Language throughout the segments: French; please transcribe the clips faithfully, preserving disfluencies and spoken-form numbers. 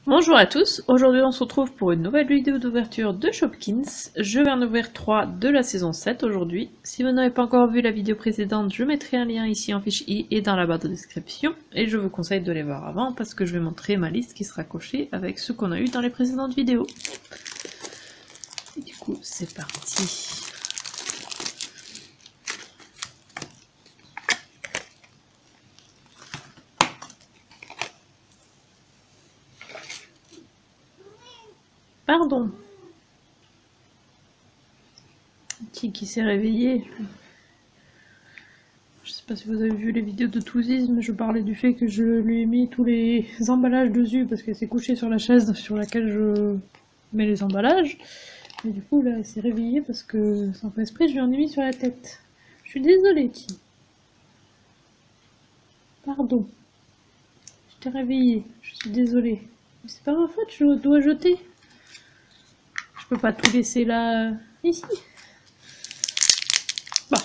Bonjour à tous, aujourd'hui on se retrouve pour une nouvelle vidéo d'ouverture de Shopkins. Je vais en ouvrir trois de la saison sept aujourd'hui. Si vous n'avez pas encore vu la vidéo précédente, je mettrai un lien ici en fiche i et dans la barre de description. Et je vous conseille de les voir avant parce que je vais montrer ma liste qui sera cochée avec ce qu'on a eu dans les précédentes vidéos. Et du coup c'est parti. Pardon. Qui, qui s'est réveillé? Je sais pas si vous avez vu les vidéos de Touzis, mais je parlais du fait que je lui ai mis tous les emballages dessus parce qu'elle s'est couchée sur la chaise sur laquelle je mets les emballages. Et du coup là elle s'est réveillée parce que sans faire exprès je lui en ai mis sur la tête. Je suis désolée, Ti. Pardon. Je t'ai réveillée, je suis désolée. Mais c'est pas ma faute, je dois jeter. Je peux pas tout laisser là, ici. Bon.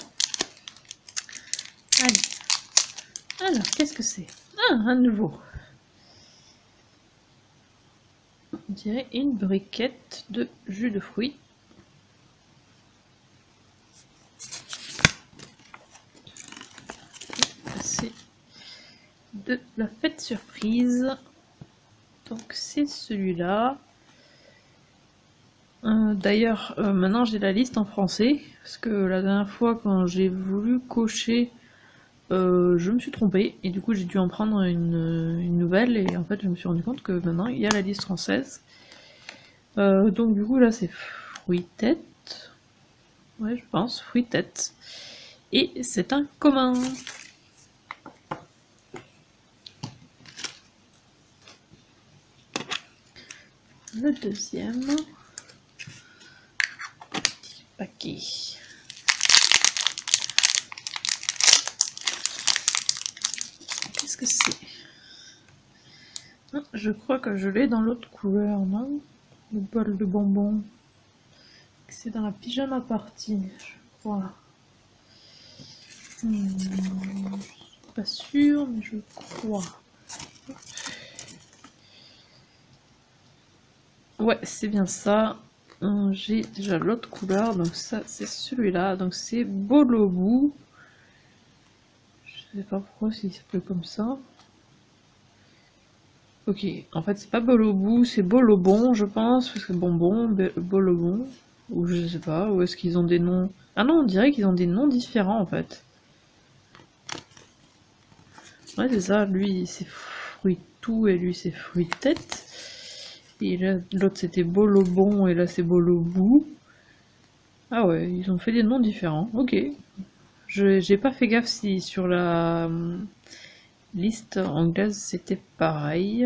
Allez. Alors, qu'est-ce que c'est? Ah, un nouveau. On dirait une briquette de jus de fruits. C'est de la fête surprise. Donc c'est celui-là. Euh, D'ailleurs, euh, maintenant j'ai la liste en français, parce que la dernière fois quand j'ai voulu cocher, euh, je me suis trompée, et du coup j'ai dû en prendre une, une nouvelle, et en fait je me suis rendu compte que maintenant il y a la liste française. Euh, donc du coup là c'est fruits tête, ouais je pense, fruits tête, et c'est un commun. Le deuxième paquet. Qu'est-ce que c'est? Je crois que je l'ai dans l'autre couleur, non? Le bol de bonbons. C'est dans la pyjama party, je crois. Hmm, je suis pas sûre, mais je crois. Ouais, c'est bien ça. J'ai déjà l'autre couleur, donc ça c'est celui-là, donc c'est Bolobou. Je sais pas pourquoi il s'appelle comme ça. Ok, en fait c'est pas Bolobou, c'est Bolobon je pense, parce que bonbon, Bolobon, ou je sais pas, ou est-ce qu'ils ont des noms... Ah non, on dirait qu'ils ont des noms différents en fait. Ouais c'est ça, lui c'est fruit tout et lui c'est fruit tête. Et là, l'autre c'était Bolobon et là c'est Bolobou. Ah ouais, ils ont fait des noms différents. Ok. J'ai pas fait gaffe si sur la euh, liste anglaise c'était pareil.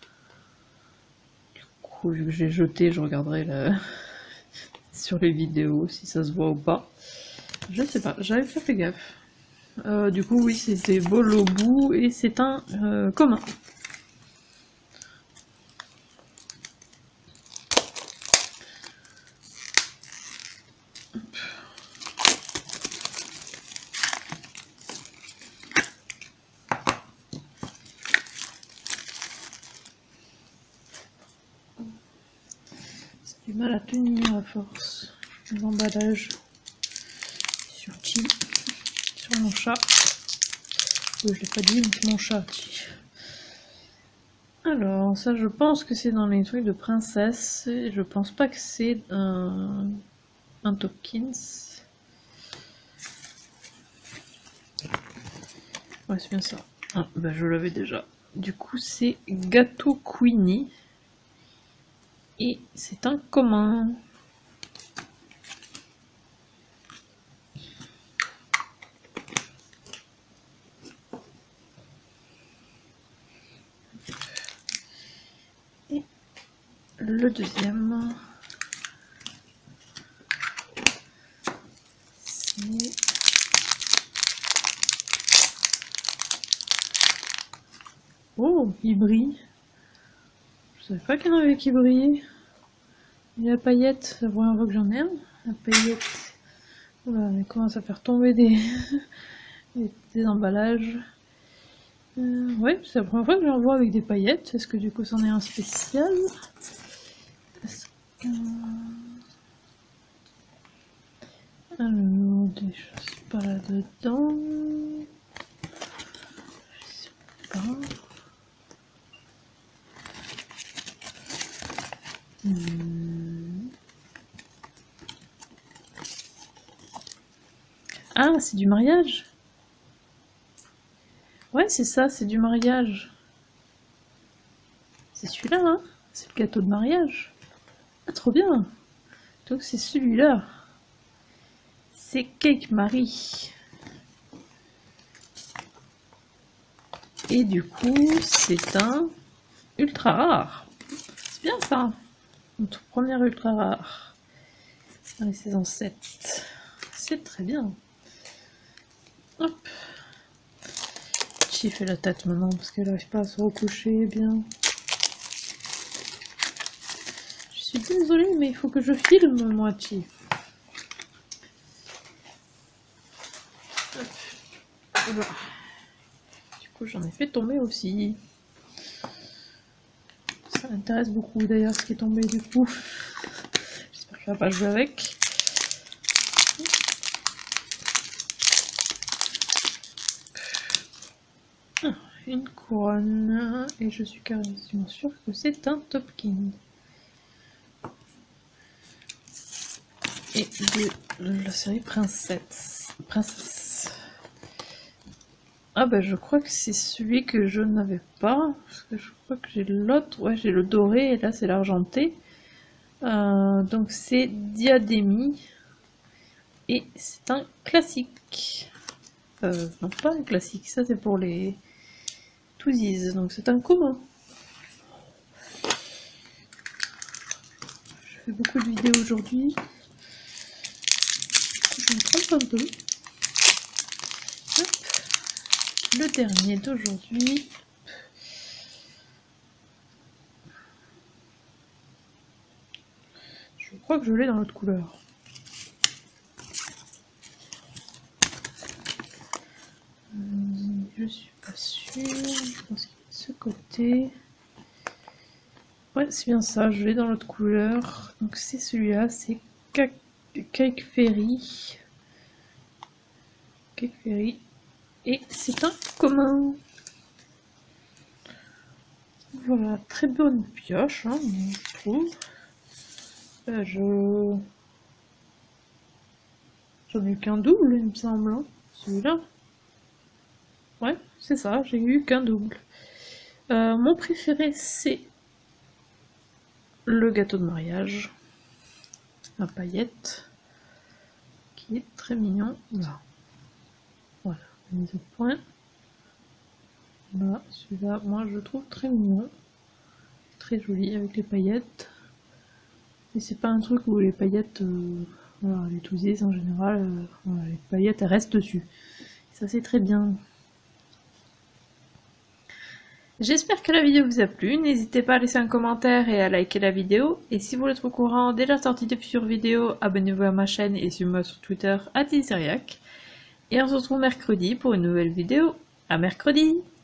Du coup, vu que j'ai jeté, je regarderai la... sur les vidéos si ça se voit ou pas. Je sais pas, j'avais pas fait gaffe. Euh, du coup, oui, c'était Bolobou et c'est un euh, commun. Du mal à tenir à force les emballages sur Chi, sur mon chat. Oui, je l'ai pas dit, mais c'est mon chat Chi. Alors, ça je pense que c'est dans les trucs de princesse, et je pense pas que c'est un, un Topkins. Ouais, c'est bien ça. Ah, bah je l'avais déjà. Du coup, c'est Gâteau Queenie. Et c'est un commun. Et le deuxième, c'est... Oh, il brille. Je savais pas qu'il y en avait qui brillaient. Et la paillette, la première fois que j'en ai un. La paillette. Voilà, elle commence à faire tomber des, des, des emballages. Euh, ouais, c'est la première fois que j'en vois avec des paillettes. Est-ce que du coup c'en est un spécial? Est-ce que... Alors, des choses pas là-dedans. Je sais pas. Hmm. Ah, c'est du mariage? Ouais, c'est ça, c'est du mariage. C'est celui-là, hein? C'est le gâteau de mariage. Ah, trop bien! Donc c'est celui-là. C'est Cake Marie. Et du coup, c'est un ultra rare. C'est bien ça. Notre premier ultra rare. Dans les saisons sept. C'est très bien. Hop. Chi fait la tête maintenant parce qu'elle n'arrive pas à se recoucher bien. Je suis désolée, mais il faut que je filme, moi, Chi. Voilà. Du coup, j'en ai fait tomber aussi. Ça m'intéresse beaucoup d'ailleurs ce qui est tombé du coup. J'espère qu'elle va pas jouer avec. Ah, une couronne. Et je suis quasiment sûre que c'est un Topkin. Et de la série Princesse. Princesse. Ah bah je crois que c'est celui que je n'avais pas, parce que je crois que j'ai l'autre, ouais j'ai le doré et là c'est l'argenté. Euh, donc c'est Diadémie et c'est un classique. Euh, non pas un classique, ça c'est pour les Twosies, donc c'est un commun. Je fais beaucoup de vidéos aujourd'hui, je me trompe un peu. Le dernier d'aujourd'hui. Je crois que je l'ai dans l'autre couleur. Je suis pas sûre. Je pense qu'il est de ce côté. Ouais, c'est bien ça. Je l'ai dans l'autre couleur. Donc c'est celui-là. C'est Cake Fairy. Cake Fairy. Et c'est un commun. Voilà, très bonne pioche, hein, je trouve. Euh, je... J'en ai eu qu'un double, il me semble. Hein. Celui-là. Ouais, c'est ça, j'ai eu qu'un double. Euh, mon préféré, c'est le gâteau de mariage. Ma paillette. Qui est très mignon. Là. Voilà, mise au point. Là, celui-là, moi je le trouve très mignon. Très joli avec les paillettes. Et c'est pas un truc où les paillettes, euh, voilà, les Twosies en général, euh, voilà, les paillettes elles restent dessus. Ça c'est très bien. J'espère que la vidéo vous a plu, n'hésitez pas à laisser un commentaire et à liker la vidéo. Et si vous voulez être au courant dès la sortie de futures vidéos, abonnez-vous à ma chaîne et suivez-moi sur Twitter arobase tiseriac. Et on se retrouve mercredi pour une nouvelle vidéo. À mercredi!